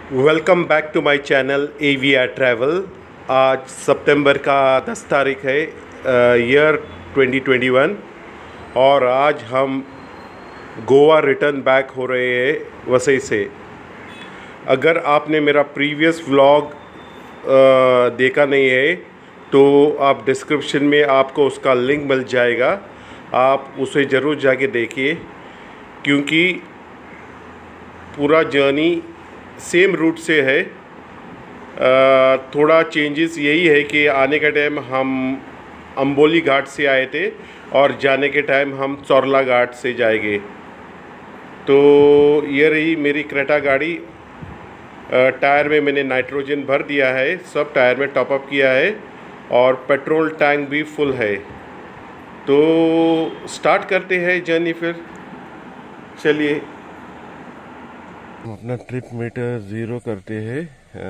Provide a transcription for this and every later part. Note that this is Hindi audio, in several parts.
Welcome back to my channel AVR travel. आज सितंबर का 10 तारीख है, ईयर 2021, और आज हम गोवा रिटर्न बैक हो रहे हैं वसई से। अगर आपने मेरा प्रीवियस व्लॉग देखा नहीं है तो आप डिस्क्रिप्शन में आपको उसका लिंक मिल जाएगा, आप उसे ज़रूर जाके देखिए, क्योंकि पूरा जर्नी सेम रूट से है। थोड़ा चेंजेस यही है कि आने का टाइम हम अंबोली घाट से आए थे और जाने के टाइम हम चौरला घाट से जाएंगे। तो ये रही मेरी क्रेटा गाड़ी। टायर में मैंने नाइट्रोजन भर दिया है, सब टायर में टॉप अप किया है और पेट्रोल टैंक भी फुल है। तो स्टार्ट करते हैं जर्नी फिर, चलिए। हम अपना ट्रिप मीटर 0 करते हैं।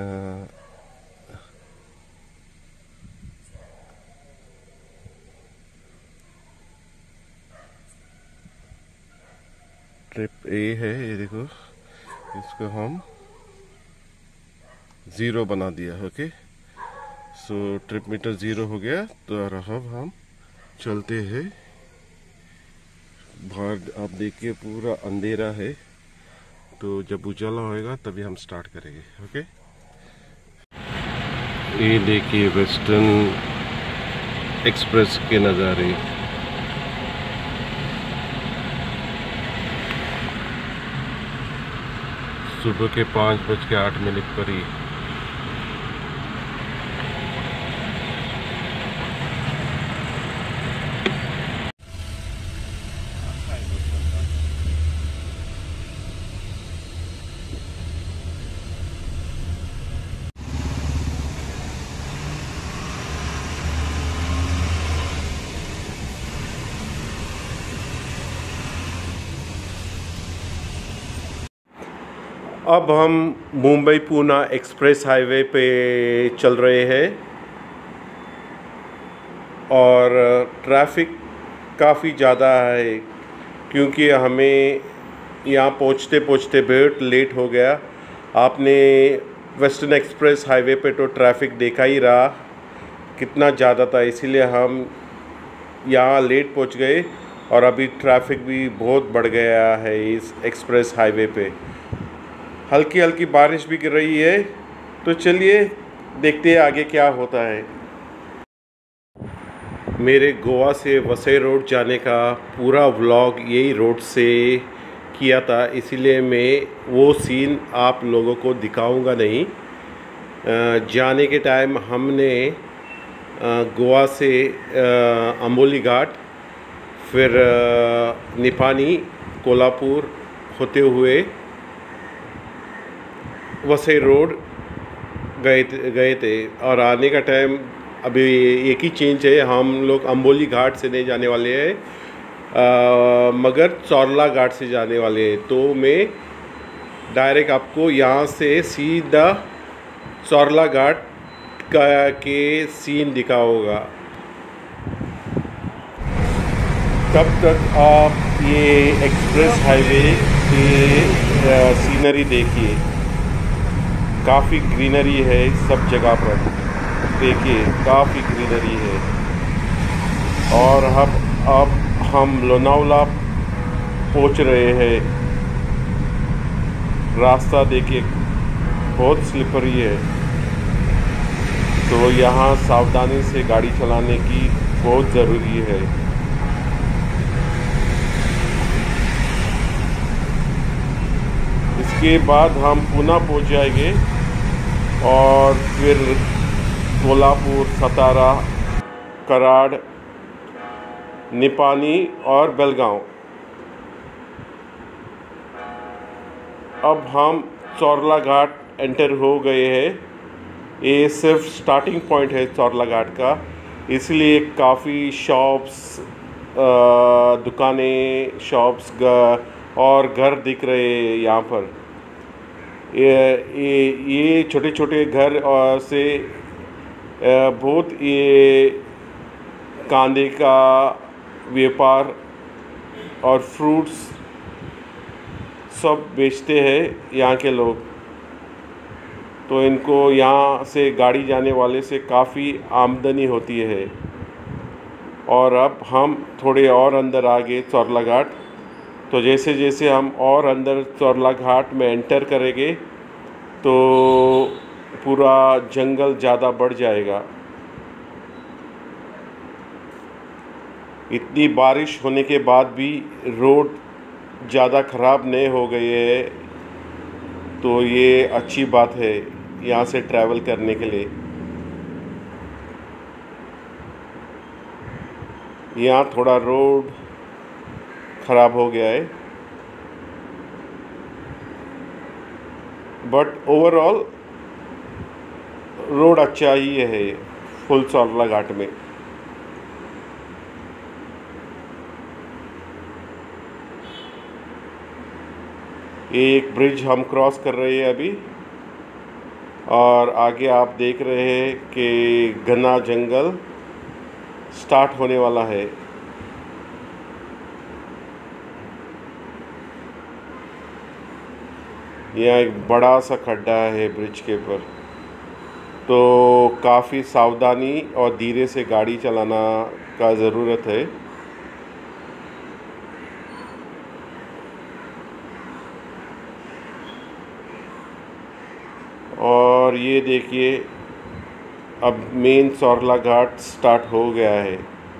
ट्रिप ए है, ये देखो, इसको हम 0 बना दिया। ओके, सो ट्रिप मीटर 0 हो गया। तो अब हम चलते हैं। बाहर आप देखिए पूरा अंधेरा है, तो जब उजाला होएगा तभी हम स्टार्ट करेंगे। ओके, ये देखिए वेस्टर्न एक्सप्रेस के नज़ारे। सुबह के 5:08 पर ही। अब हम मुंबई पूना एक्सप्रेस हाईवे पे चल रहे हैं और ट्रैफिक काफ़ी ज़्यादा है, क्योंकि हमें यहाँ पहुँचते पहुँचते बहुत लेट हो गया। आपने वेस्टर्न एक्सप्रेस हाईवे पे तो ट्रैफिक देखा ही रहा कितना ज़्यादा था, इसीलिए हम यहाँ लेट पहुँच गए और अभी ट्रैफिक भी बहुत बढ़ गया है इस एक्सप्रेस हाईवे पे। हल्की हल्की बारिश भी गिर रही है, तो चलिए देखते हैं आगे क्या होता है। मेरे गोवा से वसई रोड जाने का पूरा व्लॉग यही रोड से किया था, इसीलिए मैं वो सीन आप लोगों को दिखाऊंगा नहीं। जाने के टाइम हमने गोवा से अंबोली घाट, फिर निपानी, कोल्हापुर होते हुए वसई रोड गए थे। और आने का टाइम अभी एक ही चेंज है, हम लोग अंबोली घाट से नहीं जाने वाले हैं, मगर चौरला घाट से जाने वाले हैं। तो मैं डायरेक्ट आपको यहाँ से सीधा चौरला घाट के सीन दिखाऊंगा। तब तक आप ये एक्सप्रेस हाईवे की सीनरी देखिए, काफ़ी ग्रीनरी है सब जगह पर, देखिए काफ़ी ग्रीनरी है। और अब हम लोनावला पहुंच रहे हैं। रास्ता देखिए बहुत स्लिपरी है, तो यहाँ सावधानी से गाड़ी चलाने की बहुत ज़रूरी है। इसके बाद हम पुणे पहुंच जाएंगे और फिर कोल्हापुर, सतारा, कराड़, निपानी और बेलगांव। अब हम चौरला घाट एंटर हो गए हैं। ये सिर्फ स्टार्टिंग पॉइंट है चौरला घाट का, इसलिए काफ़ी शॉप्स, दुकानें, शॉप्स और घर दिख रहे हैं यहाँ पर। ये छोटे छोटे घर से बहुत ये कांदे का व्यापार और फ्रूट्स सब बेचते हैं यहाँ के लोग। तो इनको यहाँ से गाड़ी जाने वाले से काफ़ी आमदनी होती है। और अब हम थोड़े और अंदर आ गए चौरला घाट। तो जैसे जैसे हम और अंदर चौरला घाट में एंटर करेंगे तो पूरा जंगल ज़्यादा बढ़ जाएगा। इतनी बारिश होने के बाद भी रोड ज़्यादा ख़राब नहीं हो गई है, तो ये अच्छी बात है यहाँ से ट्रैवल करने के लिए। यहाँ थोड़ा रोड ख़राब हो गया है, बट ओवरऑल रोड अच्छा ही है फुल चौरला घाट में। एक ब्रिज हम क्रॉस कर रहे हैं अभी, और आगे आप देख रहे हैं कि घना जंगल स्टार्ट होने वाला है। यहाँ एक बड़ा सा खड्डा है ब्रिज के ऊपर, तो काफ़ी सावधानी और धीरे से गाड़ी चलाना का ज़रूरत है। और ये देखिए अब मेन चौरला घाट स्टार्ट हो गया है।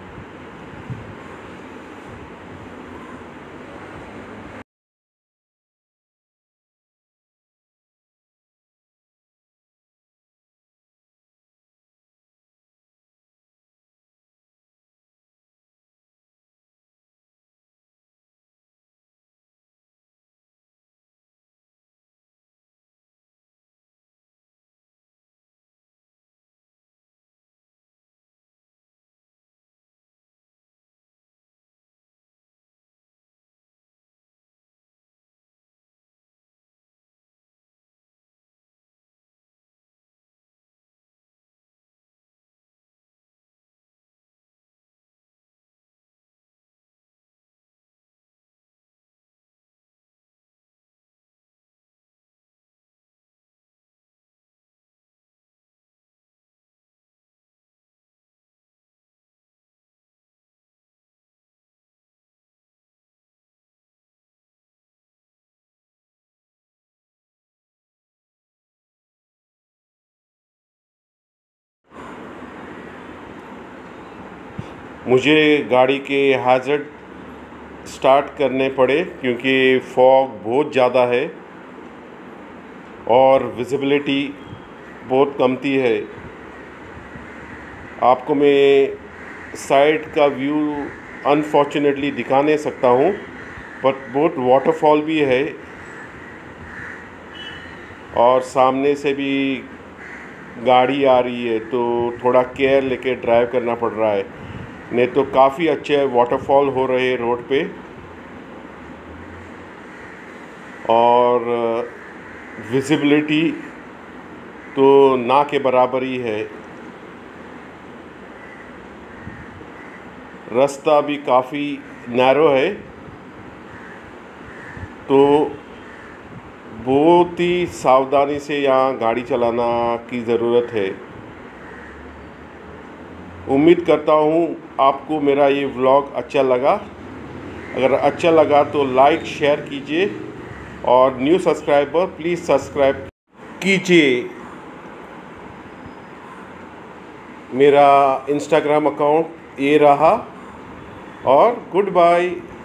मुझे गाड़ी के हैज़र्ड स्टार्ट करने पड़े क्योंकि फॉग बहुत ज़्यादा है और विजिबिलिटी बहुत कमती है। आपको मैं साइड का व्यू अनफॉर्चुनेटली दिखा नहीं सकता हूँ, बट बहुत वाटरफॉल भी है और सामने से भी गाड़ी आ रही है, तो थोड़ा केयर लेके ड्राइव करना पड़ रहा है, नहीं तो काफ़ी अच्छे वाटरफॉल हो रहे हैं रोड पे। और विजिबिलिटी तो ना के बराबर ही है। रास्ता भी काफ़ी नैरो है, तो बहुत ही सावधानी से यहाँ गाड़ी चलाना की ज़रूरत है। उम्मीद करता हूँ आपको मेरा ये व्लॉग अच्छा लगा। अगर अच्छा लगा तो लाइक शेयर कीजिए और न्यू सब्सक्राइबर प्लीज़ सब्सक्राइब कीजिए। मेरा इंस्टाग्राम अकाउंट ये रहा, और गुड बाय।